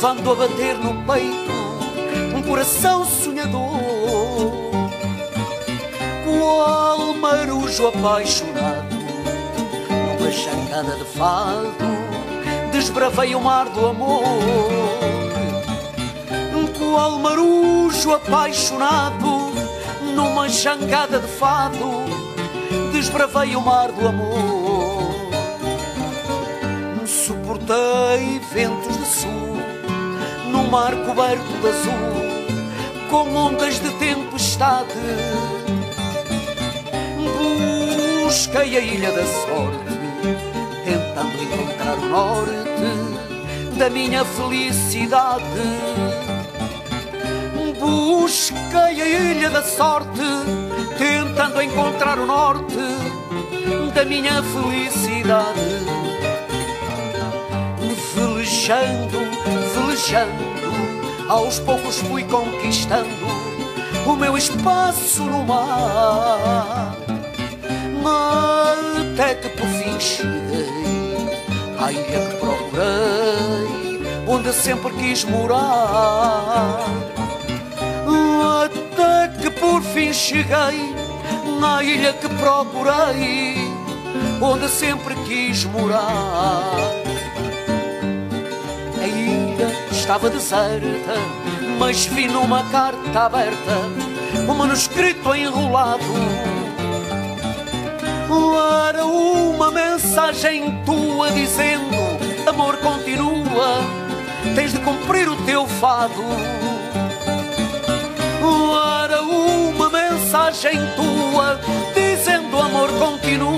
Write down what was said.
levando a bater no peito um coração sonhador. Qual marujo apaixonado, numa jangada de fado, desbravei o mar do amor. Qual marujo apaixonado, numa jangada de fado, desbravei o mar do amor. Suportei ventos de sul, num mar coberto de azul, com ondas de tempestade. Busquei a ilha da sorte, tentando encontrar o norte da minha felicidade. Busquei a ilha da sorte, tentando encontrar o norte da minha felicidade. Velejando, velejando, aos poucos fui conquistando o meu espaço no mar. Até que por fim cheguei à ilha que procurei, onde sempre quis morar. Até que por fim cheguei à ilha que procurei, onde sempre quis morar. A ilha estava deserta, mas vi numa carta aberta um manuscrito enrolado. Era uma mensagem tua dizendo: amor, continua, tens de cumprir o teu fado. Era uma mensagem tua dizendo: amor, continua,